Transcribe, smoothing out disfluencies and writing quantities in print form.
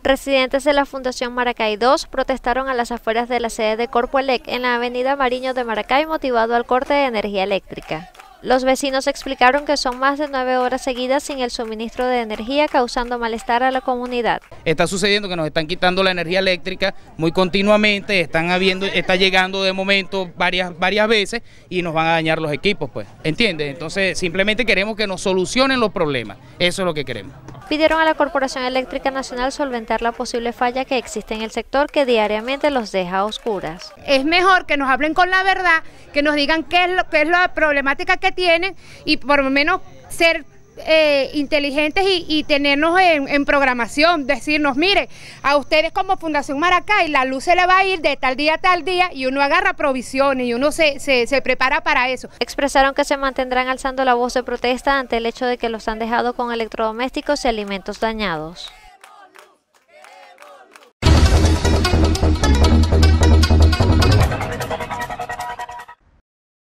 Residentes de la Fundación Maracay 2 protestaron a las afueras de la sede de Corpoelec en la avenida Mariño de Maracay motivado al corte de energía eléctrica. Los vecinos explicaron que son más de 9 horas seguidas sin el suministro de energía, causando malestar a la comunidad. Está sucediendo que nos están quitando la energía eléctrica muy continuamente, está llegando de momento varias veces y nos van a dañar los equipos, pues, ¿entiendes? Entonces simplemente queremos que nos solucionen los problemas, eso es lo que queremos. Pidieron a la Corporación Eléctrica Nacional solventar la posible falla que existe en el sector que diariamente los deja a oscuras. Es mejor que nos hablen con la verdad, que nos digan qué es la problemática que tienen y por lo menos ser inteligentes y tenernos en programación, decirnos, mire, a ustedes como Fundación Maracay la luz se le va a ir de tal día a tal día y uno agarra provisiones y uno se prepara para eso. Expresaron que se mantendrán alzando la voz de protesta ante el hecho de que los han dejado con electrodomésticos y alimentos dañados.